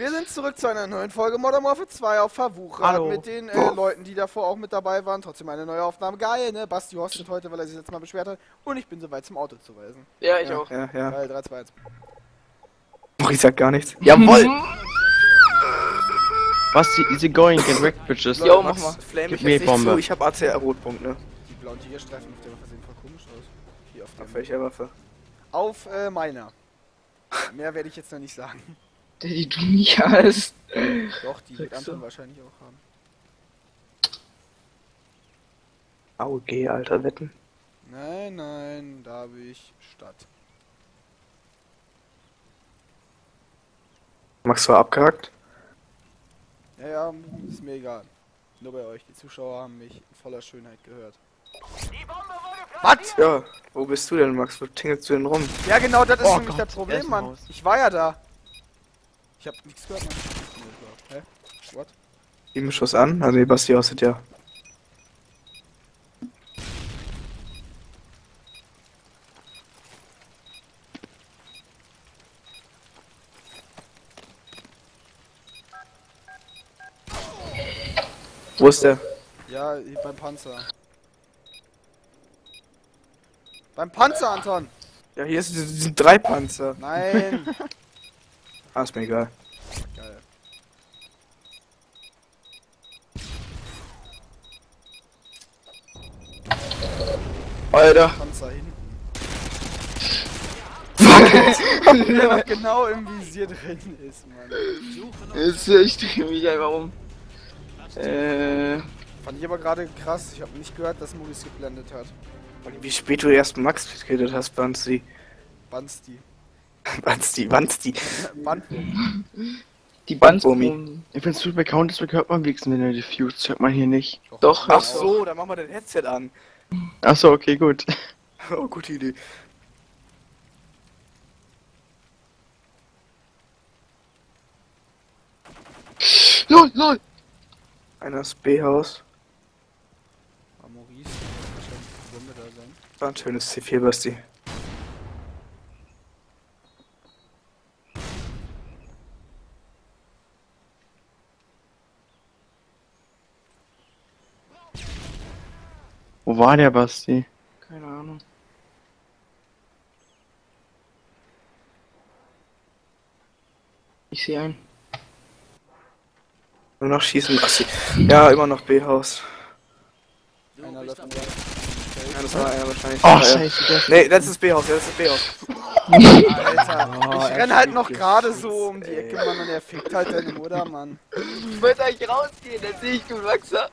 Wir sind zurück zu einer neuen Folge Modern Warfare 2 auf Verwucher. Hallo. Mit den Leuten, die davor auch mit dabei waren. Trotzdem eine neue Aufnahme. Geil, ne? Basti hostet heute, weil er sich jetzt mal beschwert hat. Und ich bin soweit zum Auto zu reisen. Ja, ich auch. Ja. Geil, 3, 2, 1. Ich sag gar nichts. Jawoll! Basti, easy going, get wrecked, bitches. Jo, mach mal. Flame Gib ich mir jetzt die nicht Bombe. zu, ich hab ACR-Rotpunkt, ne? Die blauen Tigerstreifen auf der Waffe sehen voll komisch aus. Hier auf Auf der welcher Waffe? Auf meiner. Mehr werde ich jetzt noch nicht sagen. Die du nicht hast. Doch, die wird Sagst du? Anton wahrscheinlich auch haben. AUG, Alter, wetten. Nein, da habe ich Stadt. Max war abgehackt. Ja, ist mir egal. Nur bei euch. Die Zuschauer haben mich in voller Schönheit gehört. Was? Ja, wo bist du denn, Max? Wo tingelst du denn rum? Ja, genau, das ist Oh nämlich Gott, das Problem, Mann. Elfenhaus. Ich war ja da. Ich hab nichts gehört, Mann. Hä? What? 7 Schuss an, also die Basti aussieht ja. Wo ist der? Ja, hier beim Panzer. Beim Panzer, Anton! Ja, hier sind 3 Panzer. Nein! Ah, ist mir egal. Geil. Alter. Panzer hinten. Der noch genau im Visier drin ist, Mann. Ich drehe mich einfach um. Fand ich aber gerade krass. Ich habe nicht gehört, dass Maurice geblendet hat. Wie spät du erst Max getötet hast, Bansti. Bansti. Bansti. Bandwurm. Die Bandwurmi. Bandwurm. Ich find's gut, bei Counter-Strike hört man wenigstens, wenn er diffused, hört man hier nicht. Doch, Ach so, dann machen wir dein Headset an. Achso, okay, gut. Oh, gute Idee. LOL! Einer ist B-Haus. Ah, Maurice. Wahrscheinlich die Bombe da sein. War ein schönes C4, Basti. Wo war der Basti? Keine Ahnung. Ich sehe einen. Nur noch schießen, Basti. Ja, immer noch B-Haus. Einer läuft in Ja, das war er wahrscheinlich. Oh, Das war er. scheiße, der ist... Nee, das ist B-Haus, ja, das ist B-Haus. Alter, Oh, ich renn halt noch gerade so um die Ecke, Mann, und er fickt halt deine Mutter, Mann. Ich wollte eigentlich rausgehen, dann sehe ich du Wachser.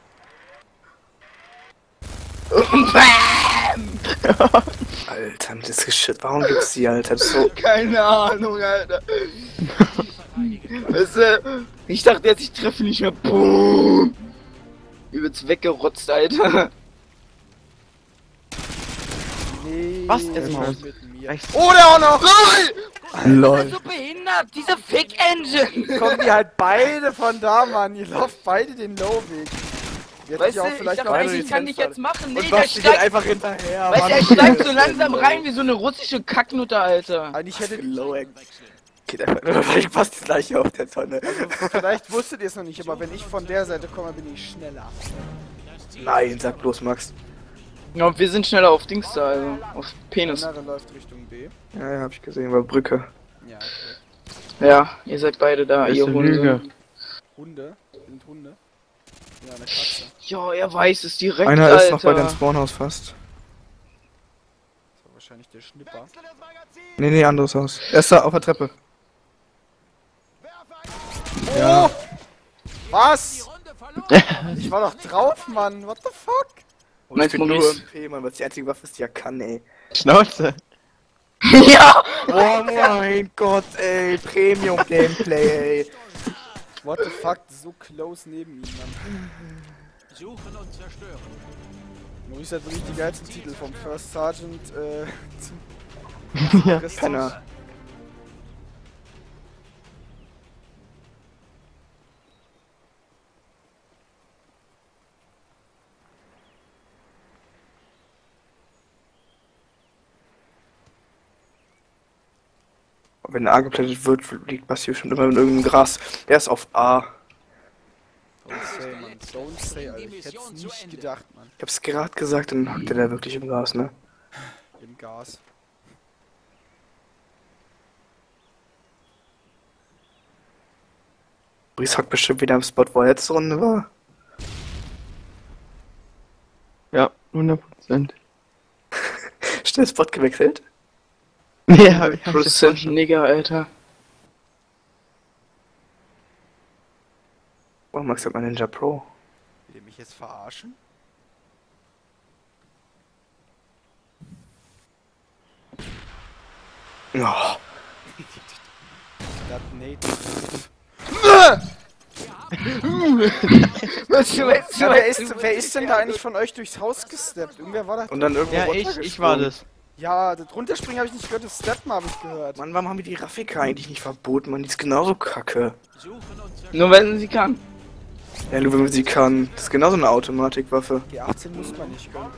Alter, das Geschütz. Warum gibt's die, Alter? Das ist so. Keine Ahnung, Alter. Weißt du, ich dachte jetzt, ich treffe nicht mehr. Boom! Übelst weggerotzt, Alter. Nee, Was? Jetzt mal. mit mir. Rechts. Oh, der auch noch! Lol. So behindert, diese Fick-Engine! Kommen die halt beide von da, Mann. Ihr lauft beide den Low-Weg. Ihr hättet Weißt ja du, auch ich vielleicht dachte noch eigentlich, ich die kann dich jetzt machen. Nee, Und der Basti geht steigt, einfach hinterher, weißt du, er steigt so langsam rein wie so eine russische Kacknutte, Alter. Eigentlich hättet Low geht einfach nur fast das gleiche auf der Tonne. vielleicht wusstet ihr es noch nicht, aber wenn ich von der Seite komme, bin ich schneller. Nein, sag bloß Max. Ja, und wir sind schneller auf Dings da, also auf Penis. Der andere läuft Richtung B. Ja, hab ich gesehen, war Brücke. Ja, okay. Ja, ihr seid beide da, Das ist ihr eine Hunde. Lüge. Hunde? Sind Hunde? Ja, eine Katze. Ja, er weiß es direkt, Einer Alter. ist noch bei deinem Spawnhaus fast. Das war wahrscheinlich der Schnipper. Nee, anderes Haus. Er ist da auf der Treppe. Ja. Oh! Was? Ich war doch drauf, Mann. What the fuck? Und Meinst ich du bin nur Maurice? MP, Mann, was die einzige Waffe ist, die er kann, ey. Schnauze. Ja! Oh mein Gott, ey. Premium-Gameplay, ey. What the fuck? So close neben ihm, Mann. Suchen und zerstören. Maurice hat wirklich die geilsten Titel vom First Sergeant zum Ja. Christus. Penner. Wenn er angeplättet wird, liegt Basti schon immer in irgendeinem Gras. Er ist auf A. Don't say, Mann. Don't say, Alter. Ich hätte es nicht gedacht, Mann. Ich hab's gerade gesagt, dann hockt er da wirklich im Gras, ne? Im Gas. Brice hockt bestimmt wieder am Spot, wo er letzte Runde war. Ja, 100%. Schnell Spot gewechselt. Ja, ich hab's Prozent Nigger, Alter. Oh, Max hat mal Ninja Pro. Will ihr mich jetzt verarschen? Oh, Das Nate. Ja, wer ist denn da eigentlich von euch durchs Haus gesteppt? Irgendwer war da. und dann irgendwo Ja, ich war runtergesprungen. das. Ja, das runterspringen habe ich nicht gehört, das Steppen habe ich gehört. Mann, warum haben wir die Rafika eigentlich nicht verboten? Mann, die ist genauso kacke. Suchen und zerstören. Nur wenn sie kann. Ja, nur wenn man sie kann. Das ist genauso eine Automatikwaffe. G18 muss man nicht können.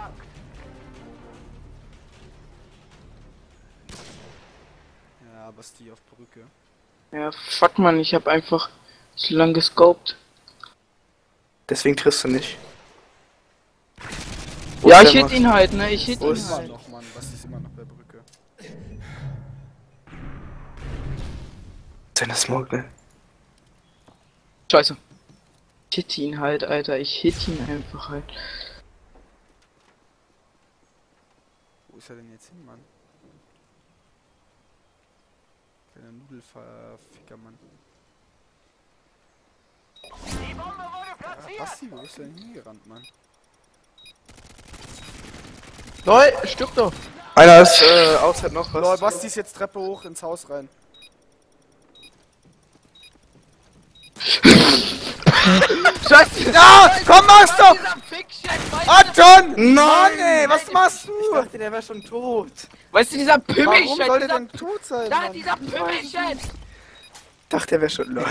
Ja, aber die auf Brücke. Ja, fuck man, ich hab einfach zu lang gescoped. Deswegen triffst du nicht. Ja, ist ich der hit ihn halt, ne? Ich hit Wo ihn ist- Immer halt. noch, Mann. Was ist immer noch bei Brücke? Seine Smoke, ne? Scheiße. Ich hit ihn halt, Alter. Ich hit ihn einfach halt. Wo ist er denn jetzt hin, Mann? Kleiner Nudelficker, Mann. Ja, Basti, wo ist er denn hingerannt, Mann? LOL, stirb doch! Einer ist, outside noch was. Lol, Basti ist jetzt Treppe hoch ins Haus rein. Scheiße! Ja! Komm, mach's doch! Anton! Mann, ey, was machst Ich du? dachte, der wäre schon tot. Weißt du, dieser Warum Pimmelchen? soll der denn tot sein, Da, Mann? dieser Pimmelchen! Ich dachte, der wäre schon lol.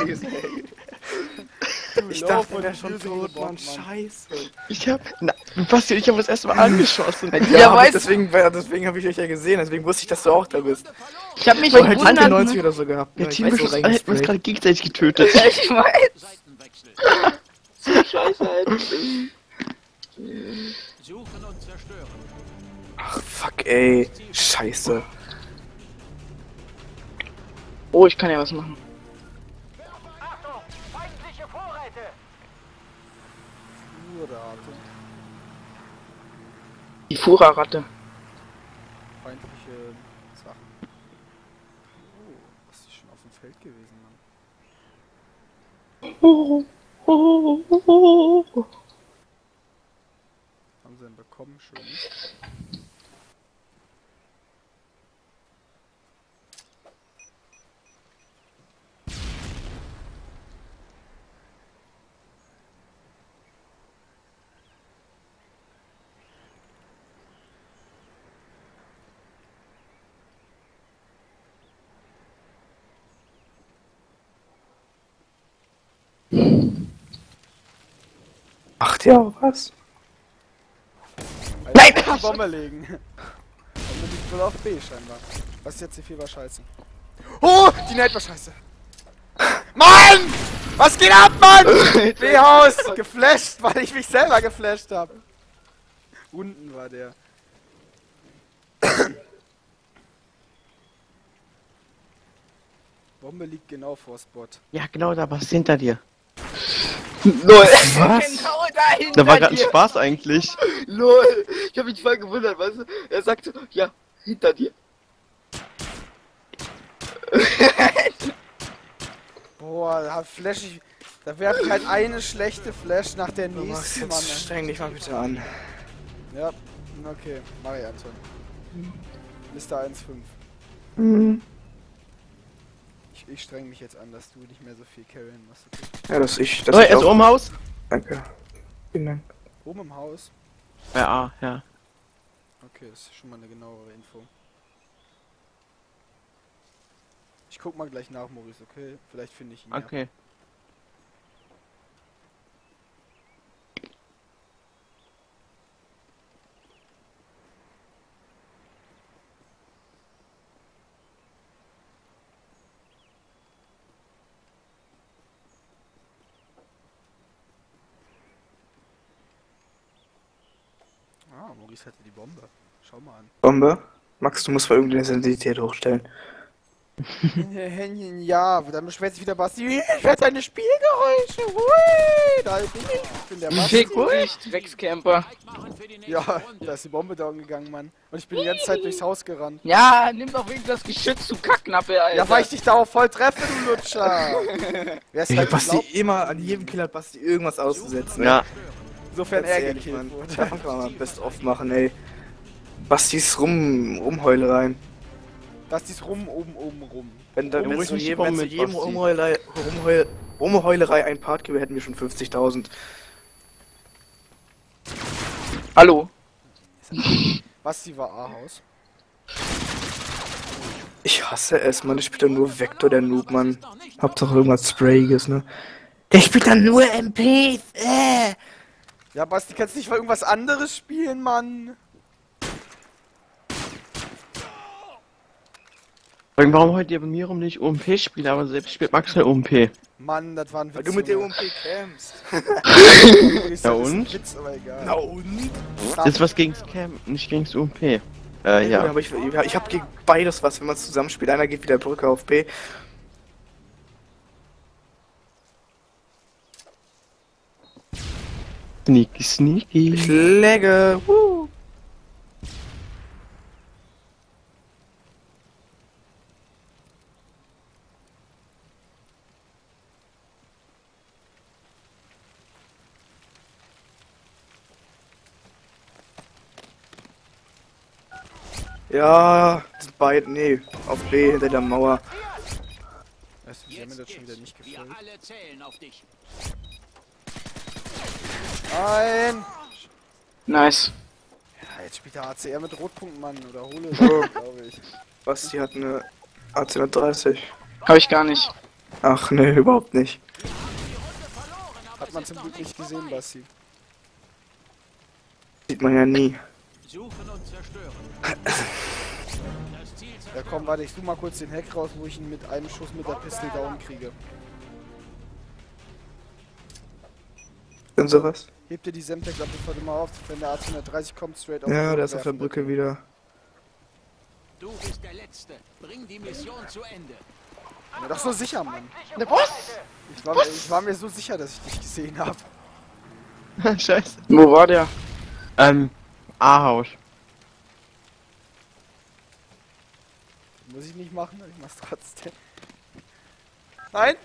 Ich dachte, der wäre schon tot, Mann. Scheiße. Ich hab. Na, Basti, ich hab das erstmal angeschossen. Ja, hab weißt ich, deswegen habe ich euch ja gesehen. Deswegen wusste ich, dass du auch da bist. Ich hab mich Ich hätte gewundert, 90 ne? oder so gehabt. Der ne? Ich Teambeschuss weiß, hätten wir uns gerade gegenseitig getötet. Ja, ich weiß. Seitenwechsel. Scheiße halt. Suchen und zerstören. Ach, fuck, ey. Scheiße. Oh, ich kann ja was machen. Urrate. Die Fura-Ratte. Feindliche Sachen. Oh, was ist schon auf dem Feld gewesen, Mann? Haben sie denn bekommen? Schön. Macht ihr auch was? Nein! Bombe legen. Bombe liegt wohl auf B scheinbar. Was jetzt C4 war scheiße. Oh! Die Nate war scheiße. Mann! Was geht ab, Mann? B-Haus! Geflasht, weil ich mich selber geflasht habe. Unten war der. Bombe liegt genau vor Spot. Ja, genau da, was hinter dir? LOL. Was? Genau dahinter Da war gerade ein dir. Spaß eigentlich. LOL. Ich hab mich voll gewundert, weißt du? Er sagt so, ja, hinter dir. Boah, da flash ich. Da werfe ich halt eine schlechte Flash nach der Du machst nächsten, Mann. jetzt streng dich mal bitte an. Ja, okay. Mach ich, Anton. Mr. 1.5. Mhm. Ich streng mich jetzt an, dass du nicht mehr so viel carryen musst. Okay. Ja, das ich. Das LOL, ich er ist auch. oben im Haus. Danke. Vielen Dank. Oben im Haus. Ja, ja. Okay, das ist schon mal eine genauere Info. Ich guck mal gleich nach, Maurice, okay? Vielleicht finde ich ihn. Ja. Okay. Maurice hatte die Bombe. Schau mal an. Bombe? Max, du musst mal irgendwie eine Sensitivität hochstellen. Ja, dann beschwert sich wieder Basti. Ich werde deine Spielgeräusche. Hui, da bin ich. Ich bin der Basti. Fick dich, Dreckscamper. Ja, da ist die Bombe down gegangen, Mann. Und ich bin die ganze Zeit durchs Haus gerannt. Ja, nimm doch wenigstens das Geschütz, du Kacknappe, Alter. Ja, weil ich dich darauf voll treffe, du Lutscher. Wer ist Ich halt hab Basti Basti immer, an jedem Kill hat Basti irgendwas auszusetzen. Ja. Insofern Ganz er ehrlich, gekillt Mann. wurde. Davon kann man mal best of machen, ey. Bastis Rumheulereien. Bastis rum. Wenn da Ja, wenn ruhig zu nicht jedem, rum wenn zu mit jedem Basti. Rumheulerei ein Part gäbe, hätten wir schon 50.000. Hallo. Basti war A-Haus. Ich hasse es, Mann. Ich spiele dann nur Vector, der Noob, Mann. Hauptsache irgendwas Sprayiges, ne? Der spielt dann nur MPs, Ja, Basti, kannst du nicht mal irgendwas anderes spielen, Mann? Warum heute ihr bei mir rum nicht OMP spielt, aber selbst spielt Max eine OMP. Mann, das war ein Witz. Weil du mit der Junge. UMP campst. Das Ja, ist ein und? Witz, aber egal. Na und? Das ist was gegens Camp, nicht gegens OMP. Ja. Ja. Aber ich hab gegen beides was, wenn man zusammenspielt. Einer geht wieder Brücke auf B. Sneaky, sneaky. Ich lagge. Ja, sind beide, nee, auf B hinter der Mauer. Weißt du, die haben mir das schon wieder nicht Wir gefällt. alle zählen auf dich. Nein! Nice. Ja, jetzt spielt der ACR mit Rotpunkten, Mann. Oder Hole, glaube ich. Basti hat eine AC130. Hab ich gar nicht. Ach nee, überhaupt nicht. Hat man zum Glück nicht gesehen, Basti. Sieht man ja nie. Suchen und zerstören. Das Ziel Ja komm, warte, ich suche mal kurz den Hack raus, wo ich ihn mit einem Schuss mit der Pistole down kriege. Denn sowas? Heb dir die Semtex ab und mal auf, wenn der AC130 kommt, straight auf Ja, die der ist auf der werfen. Brücke wieder. Du bist der Letzte. Bring die Mission zu Ende. Ja, doch so sicher, Mann. Was? Ich war mir so sicher, dass ich dich gesehen habe. Scheiße. Wo war der? A-Haus. Muss ich nicht machen, aber ich mach's trotzdem. Nein!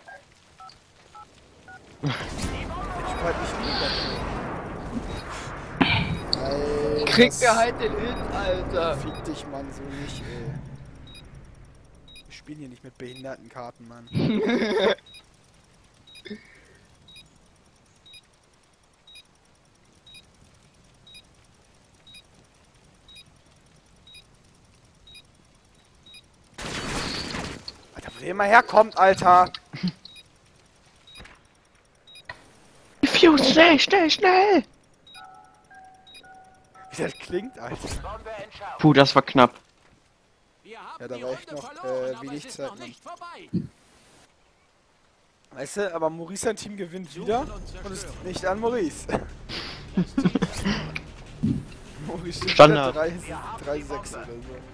Ich bin halt nicht rüber. Alter, Kriegt er halt den Hit, Alter. Fick dich, Mann, so nicht, ey. Wir spielen hier nicht mit behinderten Karten, Mann. Alter, wo der immer herkommt, Alter! Fuse, schnell, schnell, schnell! Wie das klingt, Alter. Puh, das war knapp. Wir haben Ja, da die war echt Runde noch, verloren, aber wenig es ist Zeit, noch Mann. nicht vorbei. Weißt du, aber Maurice sein Team gewinnt wieder und ist nicht an Maurice. Maurice steht Standard. 3-6 oder so.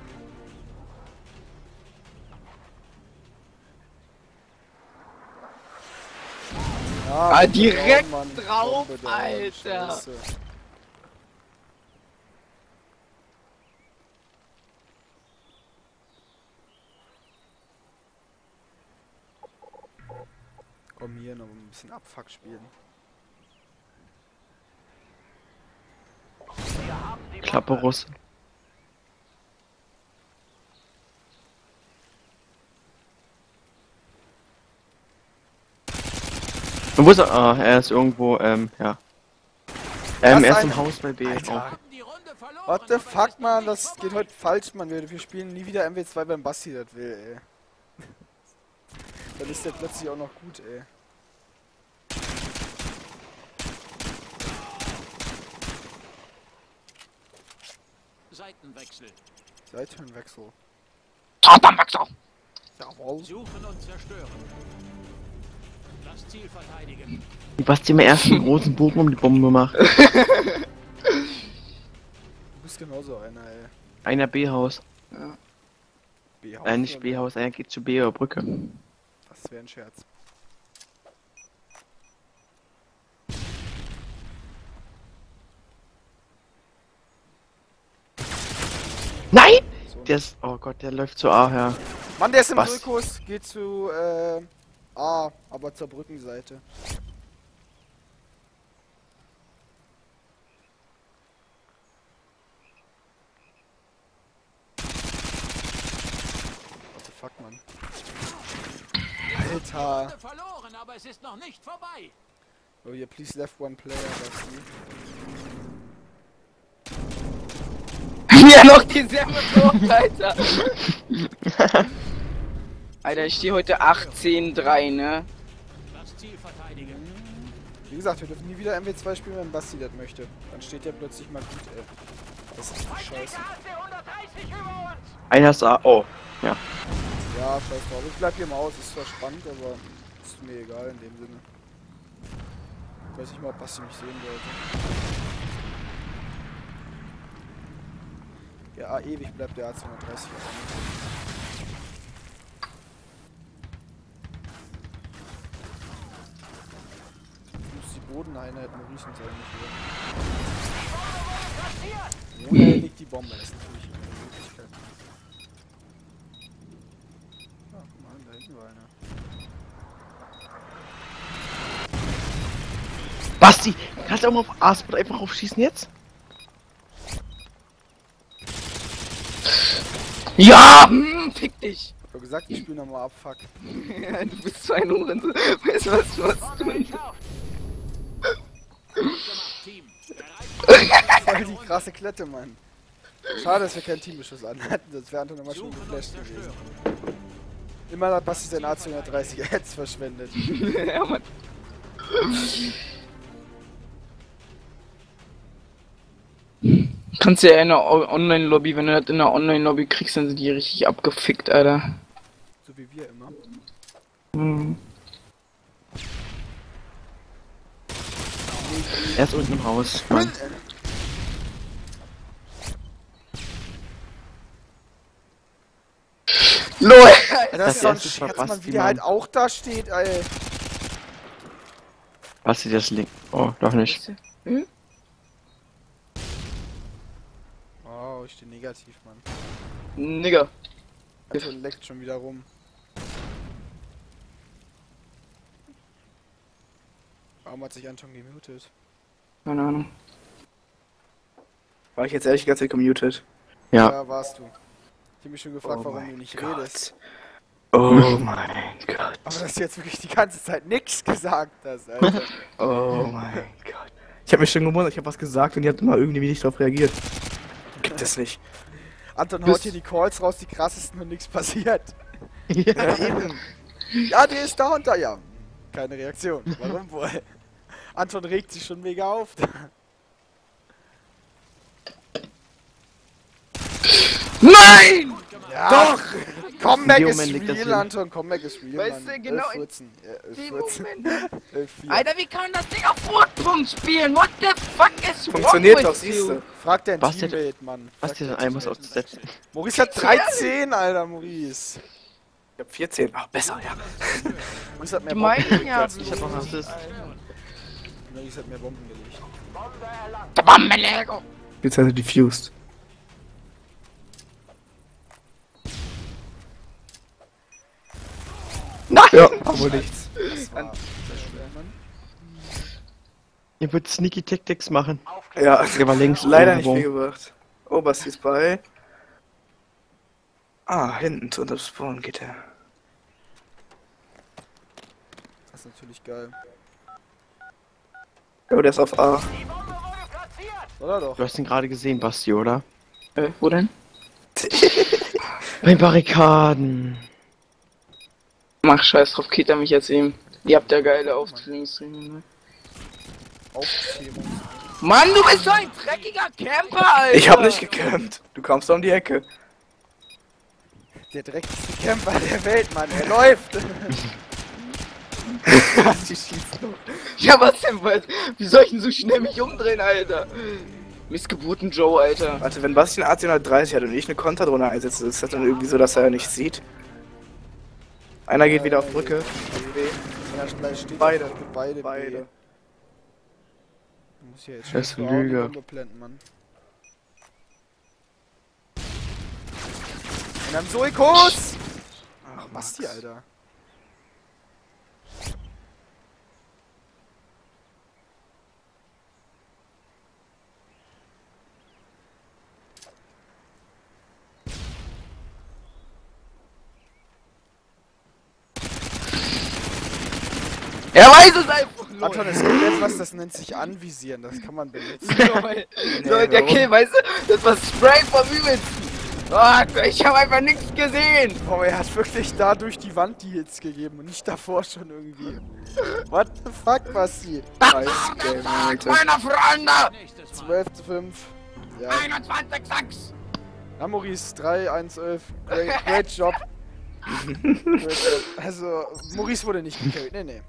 Ja, Direkt Mann. drauf, Bombe down, Alter. Scheiße. Komm hier noch ein bisschen Abfuck spielen. Klappe Russe. Und wo ist er? Ah, er ist irgendwo, ja. Er ist im Haus bei B. Alter. Auch. Die Runde verloren. What the aber fuck, es man, ist das noch geht nicht heute falsch, man. Wir spielen nie wieder MW2, beim Basti das will, ey. Dann ist der plötzlich auch noch gut, ey. Seitenwechsel. Seitenwechsel. Seitenwechsel. Jawohl. Suchen und zerstören. Das Ziel verteidigen. Wie Basti im ersten großen Bogen um die Bombe macht. Du bist ist genauso einer, ey. Einer B-Haus. B-Haus. Nicht B-Haus, einer geht zu B oder Brücke. Das wäre ein Scherz. Nein! So. Der ist, oh Gott, der läuft zu A her. Mann, der ist im Was? Rückkurs, geht zu A, aber zur Brückenseite. What the fuck, Mann. Alter. Verloren, aber es ist noch nicht vorbei. Oh, hier, please left one player, Basti. Ja, noch dieselbe Torte, Alter. Alter, ich stehe heute 18-3, ne? Das Ziel verteidigen. Wie gesagt, wir dürfen nie wieder MW2 spielen, wenn Basti das möchte. Dann steht der plötzlich mal gut, ey. Das ist die Scheiße. Einer ist A. Oh, ja. Ja, scheiß drauf. Ich bleib hier mal aus. Ist zwar spannend, aber ist mir egal in dem Sinne. Ich weiß nicht mal, ob Basti mich sehen wollte. Ja, ewig bleibt der A230 auch. Muss die Bodeneinheit Maurice sein, nicht oder? Woher liegt die Bombe? Das ist natürlich eine Möglichkeit. Ah, guck mal, da hinten war einer. Basti, kannst du auch mal auf A-Spot einfach aufschießen jetzt? Ja! Fick dich! Ich hab gesagt, ich spiele nochmal ab, fuck. Ja, du bist so ein Huren. Weißt du, was du hast tun? Team. Voll die krasse Klette, Mann. Schade, dass wir keinen Teambeschuss an hatten, sonst wäre Anton nochmal schon geflasht gewesen. Immer hat Basti sein A230 jetzt verschwendet. Ja, Mann. Kannst ja in der Online-Lobby, wenn du das in der Online-Lobby kriegst, dann sind die richtig abgefickt, Alter. So wie wir immer. Hm. Er ist unten im Haus. Mann. LOL! Das ist so ein erste war Scherz, Mann, Basti, wie der halt Mann. auch da steht, ey. Basti, das Link. Oh, doch nicht. Oh, ich stehe negativ, Mann. Nigga. Anton leckt schon wieder rum. Warum hat sich Anton gemutet? Keine Ahnung. War ich jetzt ehrlich gesagt gemutet? Ja. Ja, warst du. Ich hab mich schon gefragt, Oh warum mein du nicht Gott. redest. Oh mein Gott. Aber dass du jetzt wirklich die ganze Zeit nichts gesagt hast, Alter. Oh mein Gott. Ich habe mich schon gewundert, ich habe was gesagt und ihr habt immer irgendwie nicht drauf reagiert. Gibt es nicht. Anton haut hier die Calls raus, die krassesten und nichts passiert. Ja. Eben. Ja, der ist da und da, ja. Keine Reaktion. Warum wohl? Anton regt sich schon mega auf. Nein! Ja, Doch! Comeback In dem ist Moment liegt das real, hin. Anton. Comeback ist real, Weißt Mann. du, genau 11-14. Ja, dem 11-14. Moment. 11-4. Alter, wie kann man das Ding auf Rotpunkt spielen? What the fuck is Funktioniert wrong doch, with siehst you? du. Frag dein Was der- Teammate, Mann. Frag Basti, dein dann einmal Teammate. auszusetzen. Maurice hat 13, Alter, Maurice. Ich hab 14. Ach, besser, ja. Maurice hat mehr Die Bomben meinen gelegt ja, als du. Ich hab noch Assist. Maurice hat mehr Bomben gelegt. Bombenlego! Jetzt hat er diffused. Nein! Ja, aber nichts. Das war sehr schwer, Mann. Ihr würdet Sneaky Tactics machen. Ja, Der war längst leider nicht irgendwo. viel gebracht. Oh, Basti ist bei. Ah, hinten zu unserem Spawn geht er. Das ist natürlich geil. Oh, der ist auf A. Oder doch? Du hast ihn gerade gesehen, Basti, oder? Wo denn? Bei Barrikaden. Mach scheiß drauf, Kita mich jetzt eben. Ihr habt ja geile Aufzählungsregeln, ne? Aufzählung. Mann, du bist so ein dreckiger Camper, Alter! Ich hab nicht gecampt. Du kamst da um die Ecke. Der dreckigste Camper der Welt, Mann. Er läuft. Die schießt noch. Ja, was denn, was? Wie soll ich denn so schnell mich umdrehen, Alter? Missgeburten Joe, Alter. Warte, wenn Basti eine AC-130 hat und ich eine Konterdrohne einsetze, ist das dann irgendwie so, dass er nichts sieht? Einer geht wieder auf Brücke. Auf B. Ja, gleich steht Beide. auf beide. Beide. Ich muss hier jetzt Das ist schon eine Lüge. Bombe blenden, Mann. Und dann Suikos! Ach, Basti, Alter. Er weiß es einfach! Anton, es gibt etwas, das nennt sich Anvisieren, das kann man benutzen. Leute, der Kill, weißt du? Das war Spray vom Übelsten! Oh, ich habe einfach nichts gesehen! Oh, er hat wirklich da durch die Wand die Hits gegeben und nicht davor schon irgendwie. What the fuck, Basti? Nice Game, Alter. Meine Freunde! 12 zu 5. Ja. 21,6! Ja, Maurice, 3, 1, 11. Great job. Great job. Also, Maurice wurde nicht gekillt. Nee.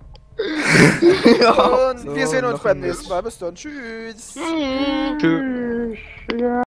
Und So, wir sehen uns noch beim ein nächsten Mal. Bis dann. Tschüss. Tschüss.